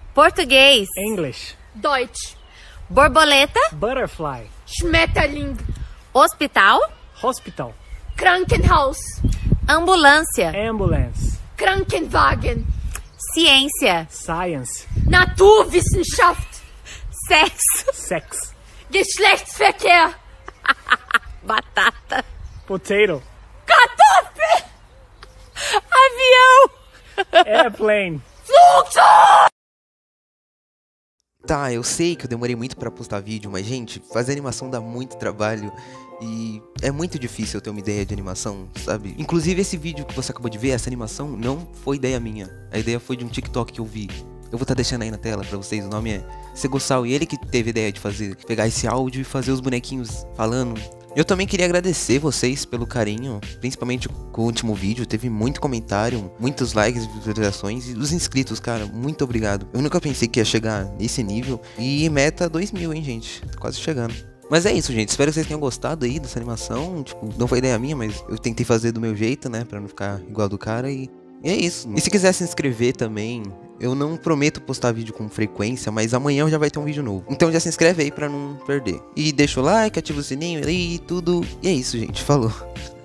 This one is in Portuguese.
Português. English. Deutsch. Borboleta. Butterfly. Schmetterling. Hospital. Hospital. Krankenhaus. Ambulância. Ambulance. Krankenwagen. Ciência. Science. Naturwissenschaft. Sexo. Sex. Geschlechtsverkehr. Batata. Potato. Kartoffel. Avião. Airplane. Flugzeug. Tá, eu sei que eu demorei muito pra postar vídeo, mas gente, fazer animação dá muito trabalho e é muito difícil eu ter uma ideia de animação, sabe? Inclusive esse vídeo que você acabou de ver, essa animação não foi ideia minha. A ideia foi de um TikTok que eu vi. Eu vou estar deixando aí na tela pra vocês, o nome é Segossal e ele que teve a ideia de pegar esse áudio e fazer os bonequinhos falando. Eu também queria agradecer vocês pelo carinho, principalmente com o último vídeo, teve muito comentário, muitos likes, visualizações e os inscritos, cara, muito obrigado. Eu nunca pensei que ia chegar nesse nível e meta 2000, hein, gente, quase chegando. Mas é isso, gente, espero que vocês tenham gostado aí dessa animação, tipo, não foi ideia minha, mas eu tentei fazer do meu jeito, né, pra não ficar igual do cara e é isso. E se quiser se inscrever também, eu não prometo postar vídeo com frequência, mas amanhã já vai ter um vídeo novo. Então já se inscreve aí pra não perder. E deixa o like, ativa o sininho aí e tudo. E é isso, gente. Falou.